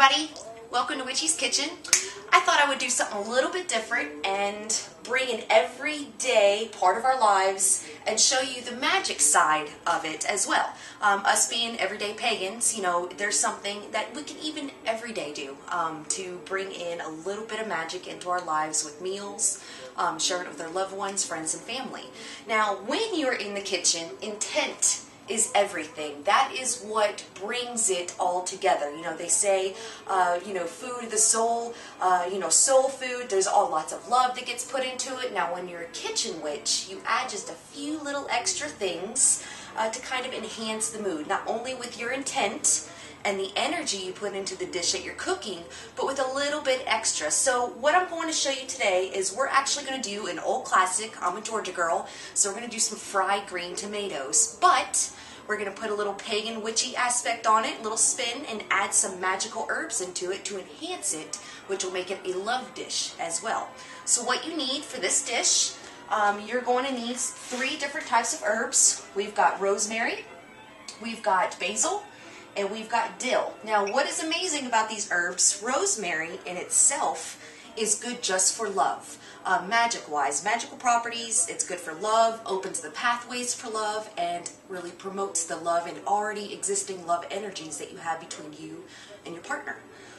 everybody, welcome to Witchy's Kitchen. I thought I would do something a little bit different and bring an everyday part of our lives and show you the magic side of it as well. Us being everyday pagans, you know, there's something that we can even every day do to bring in a little bit of magic into our lives with meals, share it with our loved ones, friends, and family. Now, when you're in the kitchen, intent is everything. That is what brings it all together. You know, they say, food of the soul, soul food, there's lots of love that gets put into it. Now, when you're a kitchen witch, you add just a few little extra things to kind of enhance the mood, not only with your intent and the energy you put into the dish that you're cooking, but with a little bit extra. So what I'm going to show you today is we're actually going to do an old classic. I'm a Georgia girl, so we're going to do some fried green tomatoes. But we're going to put a little pagan witchy aspect on it, a little spin, and add some magical herbs into it to enhance it, which will make it a love dish as well. So what you need for this dish, you're going to need 3 different types of herbs. We've got rosemary, we've got basil, and we've got dill. Now, what is amazing about these herbs, rosemary in itself is good just for love. Magic-wise, magical properties, it's good for love, opens the pathways for love, and really promotes the love and already existing love energies that you have between you and your partner.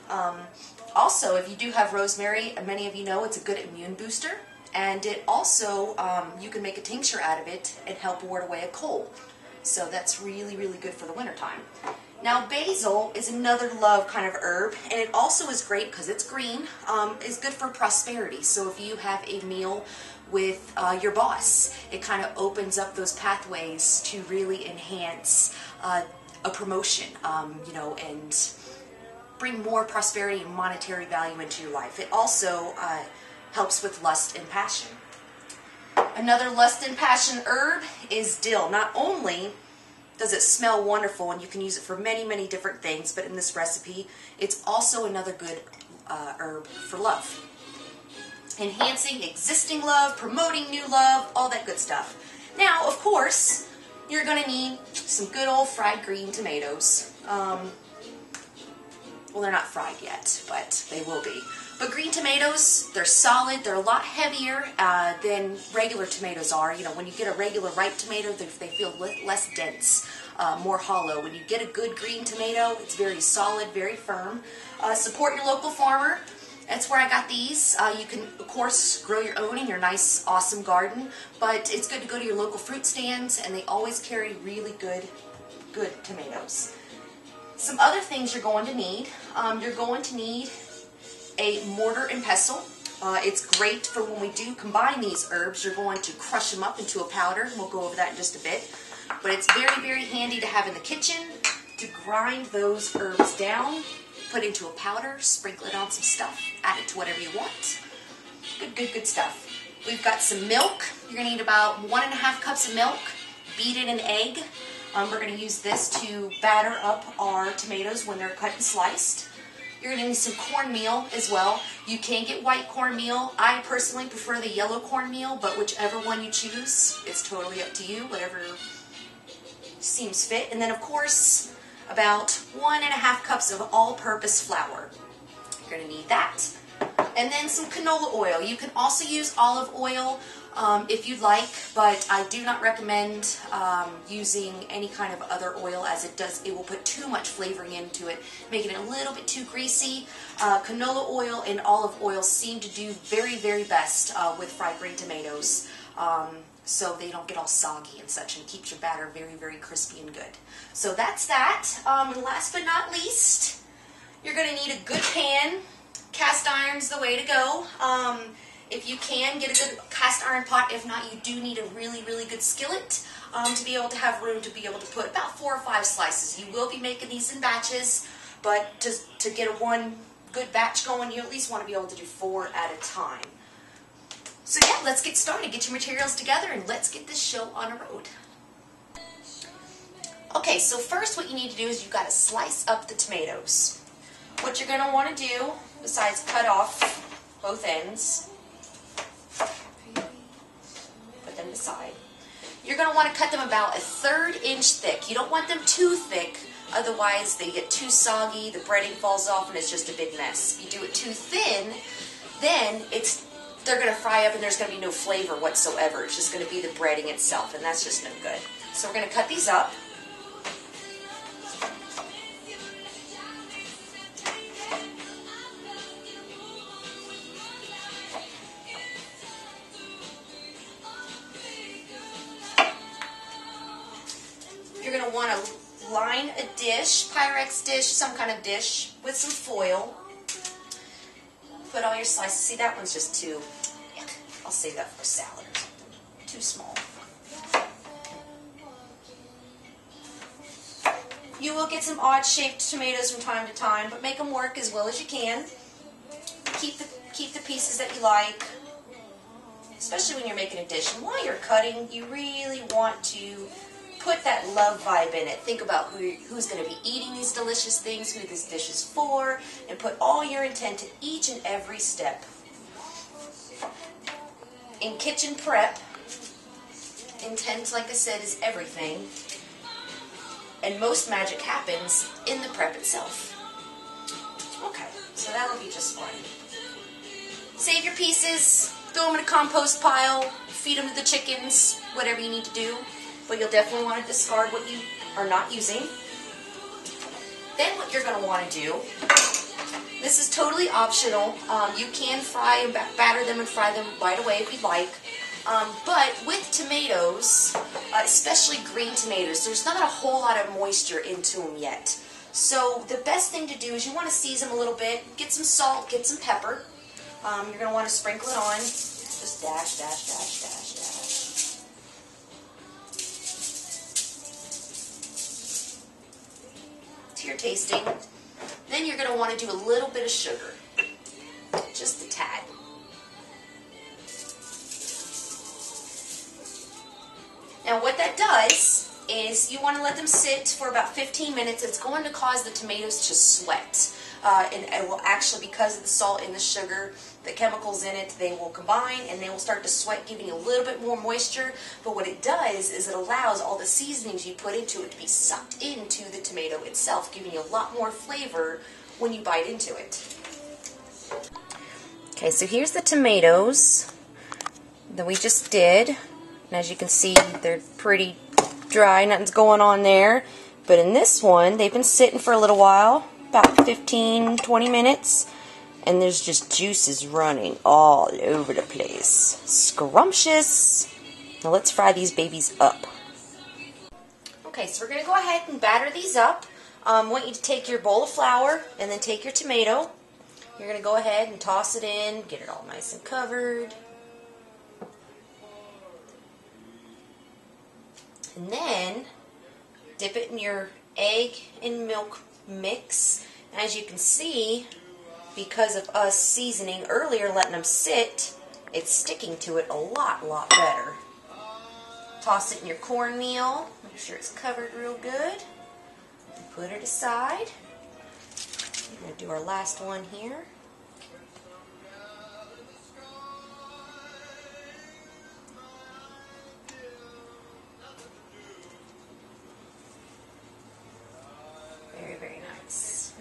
Also, if you do have rosemary, many of you know it's a good immune booster, and it also, you can make a tincture out of it and help ward away a cold. So that's really, really good for the wintertime. Now, basil is another love kind of herb, and it also is great because it's green. It's good for prosperity. So if you have a meal with your boss, it kind of opens up those pathways to really enhance a promotion, and bring more prosperity and monetary value into your life. It also helps with lust and passion. Another lust and passion herb is dill. Not only does it smell wonderful, and you can use it for many, many different things, but in this recipe, it's also another good herb for love. Enhancing existing love, promoting new love, all that good stuff. Now, of course, you're going to need some good old fried green tomatoes. Well, they're not fried yet, but they will be. But green tomatoes, they're solid. They're a lot heavier than regular tomatoes are. You know, when you get a regular ripe tomato, they feel less dense, more hollow. When you get a good green tomato, it's very solid, very firm. Support your local farmer. That's where I got these. You can, of course, grow your own in your nice, awesome garden. But it's good to go to your local fruit stands, and they always carry really good tomatoes. Some other things you're going to need. You're going to need a mortar and pestle. It's great for when we do combine these herbs. You're going to crush them up into a powder. We'll go over that in just a bit. But it's very, very handy to have in the kitchen to grind those herbs down, put into a powder, sprinkle it on some stuff, add it to whatever you want. Good stuff. We've got some milk. You're going to need about 1.5 cups of milk. Beat in an egg. We're going to use this to batter up our tomatoes when they're cut and sliced. You're going to need some cornmeal as well. You can get white cornmeal. I personally prefer the yellow cornmeal, but whichever one you choose, it's totally up to you, whatever seems fit. And then, of course, about 1.5 cups of all-purpose flour. You're going to need that. And then some canola oil. You can also use olive oil if you'd like, but I do not recommend using any kind of other oil, as it will put too much flavoring into it, making it a little bit too greasy. Canola oil and olive oil seem to do very, very best with fried green tomatoes, so they don't get all soggy and such, and keeps your batter very, very crispy and good. So that's that. And last but not least, you're going to need a good pan. Cast iron's the way to go. If you can, get a good cast iron pot. If not, you do need a really, really good skillet to be able to have room to be able to put about 4 or 5 slices. You will be making these in batches, but to get one good batch going, you at least want to be able to do 4 at a time. So yeah, let's get started. Get your materials together and let's get this show on the road. Okay, so first what you need to do is you've got to slice up the tomatoes. What you're going to want to do, besides cut off both ends, put them aside. You're going to want to cut them about a 1/3 inch thick. You don't want them too thick, Otherwise, they get too soggy, the breading falls off, and it's just a big mess. If you do it too thin, then they're going to fry up and there's going to be no flavor whatsoever. It's just going to be the breading itself, and that's just no good. So we're going to cut these up. You're going to want to line a dish, Pyrex dish, some kind of dish, with some foil. Put all your slices. See, that one's just too, I'll save that for a salad or something. Too small. You will get some odd-shaped tomatoes from time to time, but make them work as well as you can. Keep the pieces that you like, especially when you're making a dish. And while you're cutting, you really want to put that love vibe in it. Think about who's going to be eating these delicious things, who this dish is for, and put all your intent in each and every step. In kitchen prep, intent, like I said, is everything. And most magic happens in the prep itself. Okay, so that'll be just fine. Save your pieces, throw them in a compost pile, feed them to the chickens, whatever you need to do. But you'll definitely want to discard what you are not using. Then what you're going to want to do, this is totally optional. You can fry and batter them and fry them right away if you'd like. But with tomatoes, especially green tomatoes, there's not a whole lot of moisture into them yet. So the best thing to do is you want to season them a little bit, get some salt, get some pepper. You're going to want to sprinkle it on. Just dash, dash, dash, dash, dash. To your tasting. Then you're going to want to do a little bit of sugar. Just a tad. Now what that does is you want to let them sit for about 15 minutes. It's going to cause the tomatoes to sweat. And it will actually, because of the salt and the sugar, the chemicals in it, they will combine and they will start to sweat, giving you a little bit more moisture. But what it does is it allows all the seasonings you put into it to be sucked into the tomato itself, giving you a lot more flavor when you bite into it. Okay, so here's the tomatoes that we just did. And as you can see, they're pretty dry, nothing's going on there. But in this one, they've been sitting for a little while, about 15-20 minutes. And there's just juices running all over the place. Scrumptious. Now let's fry these babies up. Okay, so we're going to go ahead and batter these up. I want you to take your bowl of flour and then take your tomato. You're going to go ahead and toss it in, get it all nice and covered. And then dip it in your egg and milk mix. As you can see, because of us seasoning earlier, letting them sit, it's sticking to it a lot better. Toss it in your cornmeal. Make sure it's covered real good. Put it aside. We're going to do our last one here. Very nice.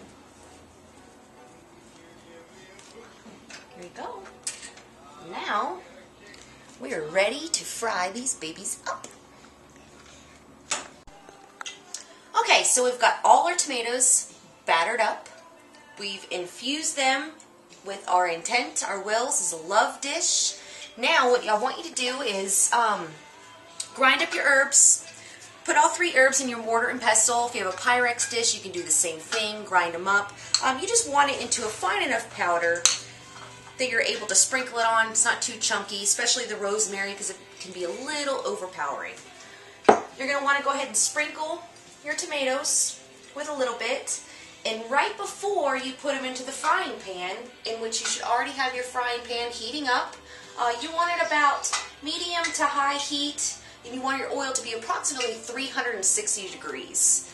Here we go. Now, we are ready to fry these babies up. Okay, so we've got all our tomatoes battered up. We've infused them with our intent, our wills. This is a love dish. Now, what I want you to do is grind up your herbs. Put all 3 herbs in your mortar and pestle. If you have a Pyrex dish, you can do the same thing. Grind them up. You just want it into a fine enough powder that you're able to sprinkle it on. It's not too chunky, especially the rosemary, because it can be a little overpowering. You're going to want to go ahead and sprinkle your tomatoes with a little bit. And right before you put them into the frying pan, in which you should already have your frying pan heating up, you want it about medium to high heat. And you want your oil to be approximately 360 degrees.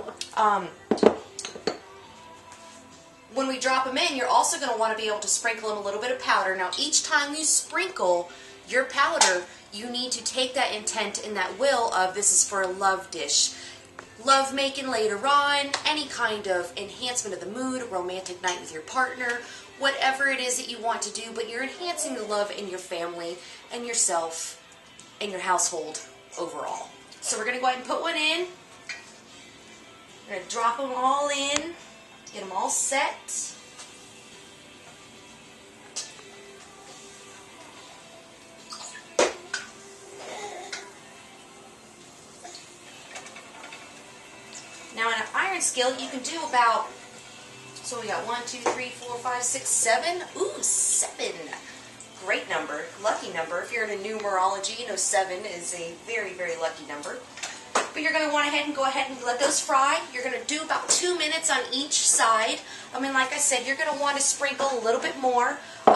When we drop them in, you're also going to want to be able to sprinkle them a little bit of powder. Now, each time you sprinkle your powder, you need to take that intent and that will of this is for a love dish. love making later on, any kind of enhancement of the mood, a romantic night with your partner, whatever it is that you want to do, but you're enhancing the love in your family and yourself and your household overall. So we're going to go ahead and put one in. We're going to drop them all in, get them all set. Now in an iron skillet, you can do about, so we got 1, 2, 3, 4, 5, 6, 7. Ooh, 7. Great number, lucky number. If you're into numerology, you know 7 is a very, very lucky number. But you're going to want to go ahead and let those fry. You're going to do about 2 minutes on each side. I mean, like I said, you're going to want to sprinkle a little bit more.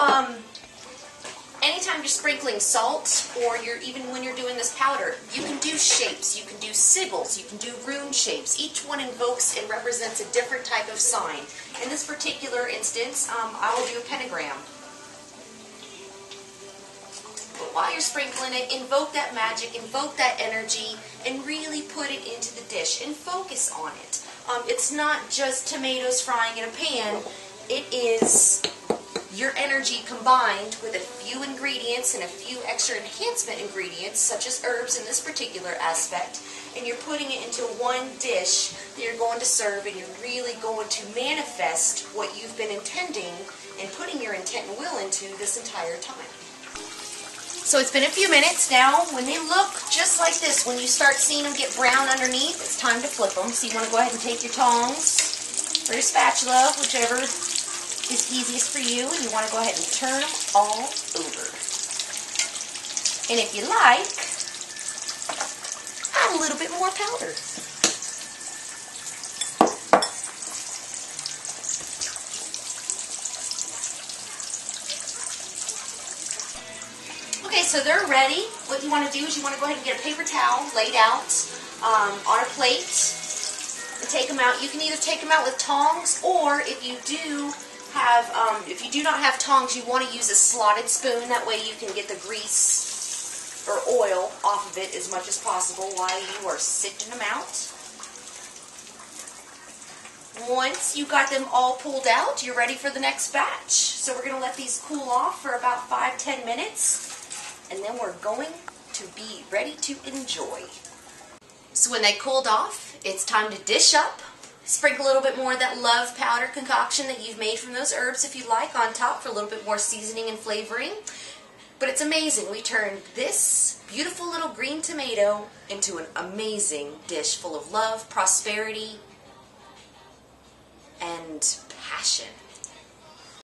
Anytime you're sprinkling salt, or even when you're doing this powder, you can do shapes, you can do sigils, you can do rune shapes. Each one invokes and represents a different type of sign. In this particular instance, I will do a pentagram. But while you're sprinkling it, invoke that magic, invoke that energy, and really put it into the dish and focus on it. It's not just tomatoes frying in a pan. It is your energy combined with a few ingredients and a few extra enhancement ingredients, such as herbs in this particular aspect, and you're putting it into one dish that you're going to serve, and you're really going to manifest what you've been intending and putting your intent and will into this entire time. So it's been a few minutes now. When they look just like this, when you start seeing them get brown underneath, it's time to flip them. So you want to go ahead and take your tongs or your spatula, whichever is easiest for you, and you want to go ahead and turn them all over. And if you like, add a little bit more powder. Okay, so they're ready. What you want to do is you want to go ahead and get a paper towel laid out on a plate and take them out. You can either take them out with tongs, or if you do not have tongs, you want to use a slotted spoon. That way you can get the grease or oil off of it as much as possible while you are sifting them out. Once you got them all pulled out, you're ready for the next batch. So we're going to let these cool off for about 5-10 minutes, and then we're going to be ready to enjoy. So when they cooled off, it's time to dish up. Sprinkle a little bit more of that love powder concoction that you've made from those herbs, if you like, on top for a little bit more seasoning and flavoring. But it's amazing. We turned this beautiful little green tomato into an amazing dish full of love, prosperity, and passion.